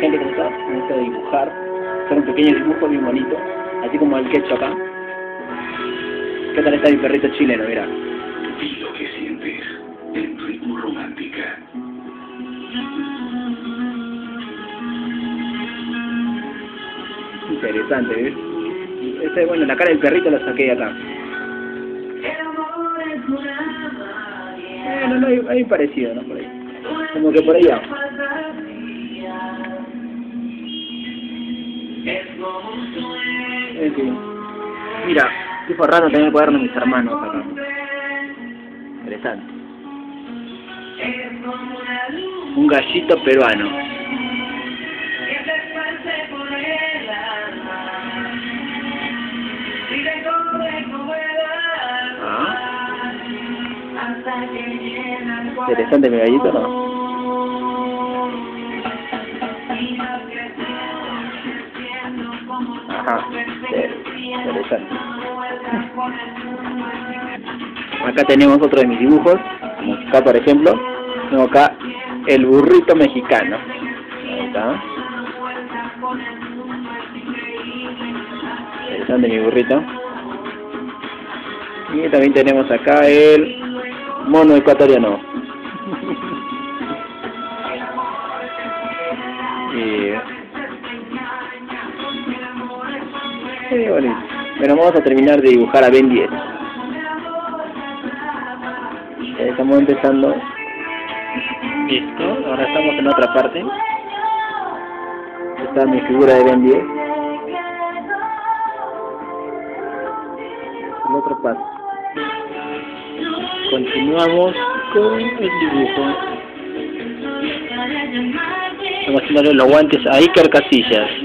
gente, ¿cómo está? Me gusta dibujar, hacer un pequeño dibujo bien bonito, así como el que he hecho acá. ¿Qué tal está mi perrito chileno? Mira. Y lo que sientes en Ritmo Romántica. Interesante, ¿ves? Bueno, la cara del perrito la saqué acá. No, hay parecido, ¿no? Por ahí. Como que por ahí va. En fin. Mira, estoy forrando también el cuaderno de mis hermanos acá. Interesante. Un gallito peruano. Interesante mi gallito, ¿no? Ajá, interesante. Acá tenemos otro de mis dibujos, como acá por ejemplo, tengo acá el burrito mexicano. Ahí está. Interesante mi burrito. Y también tenemos acá el mono ecuatoriano. Muy bonito. Bueno, vamos a terminar de dibujar a Ben 10. Estamos empezando. Listo, ahora estamos en otra parte. Esta es mi figura de Ben 10. El otro paso. Continuamos con el dibujo. Estamos haciéndole los guantes a Iker Casillas.